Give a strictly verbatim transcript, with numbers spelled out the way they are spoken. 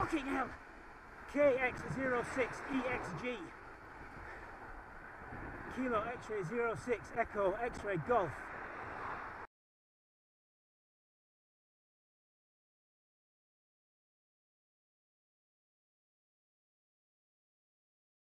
Fucking hell! K X zero six E X G. Kilo X-ray zero six Echo X-ray Golf.